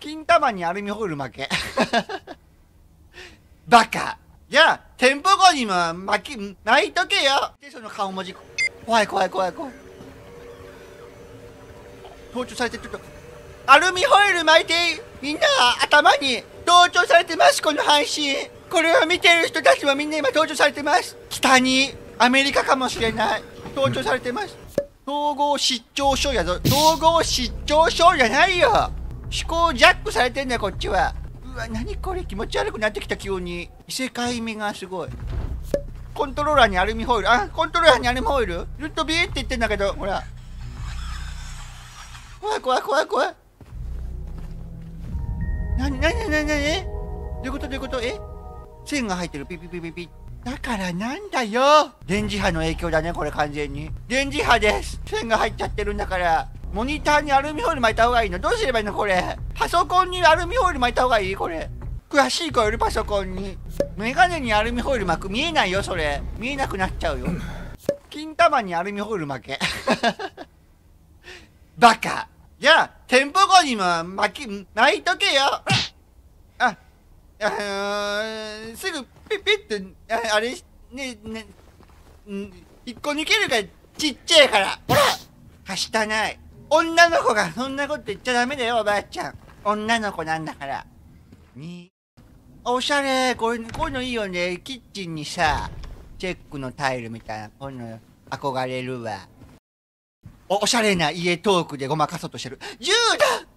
金玉にアルミホイル負け。バカ。じゃあ、店舗後にも巻いとけよ。で、その顔文字。怖い怖い怖い怖い。盗聴されて、ちょっと、アルミホイル巻いて、みんな頭に盗聴されてます、この配信。これを見てる人たちはみんな今盗聴されてます。北に、アメリカかもしれない。盗聴されてます。統合失調症やぞ。統合失調症じゃないよ。思考ジャックされてんだよ、こっちは。うわ、何これ、気持ち悪くなってきた、急に。異世界味がすごい。コントローラーにアルミホイル。あ、コントローラーにアルミホイルずっとビーって言ってんだけど、ほら。怖い怖い怖い怖い。なにどういうことどういうこと？線が入ってる。ピピピピピ。だからなんだよ。電磁波の影響だね、これ完全に。電磁波です。線が入っちゃってるんだから。モニターにアルミホイル巻いた方がいいの？どうすればいいのこれ。パソコンにアルミホイル巻いた方がいいこれ。詳しい子よりパソコンに。メガネにアルミホイル巻く。見えないよ、それ。見えなくなっちゃうよ。金玉にアルミホイル巻け。バカ。じゃあ、店舗後にも巻いとけよ。すぐピッピッってあれね一個抜けるからちっちゃいから。ほら、はしたない。女の子がそんなこと言っちゃダメだよ、おばあちゃん。女の子なんだから。おしゃれ。こういうのいいよね。キッチンにさ、チェックのタイルみたいな、こういうの憧れるわ。おしゃれな家トークでごまかそうとしてる。銃だ。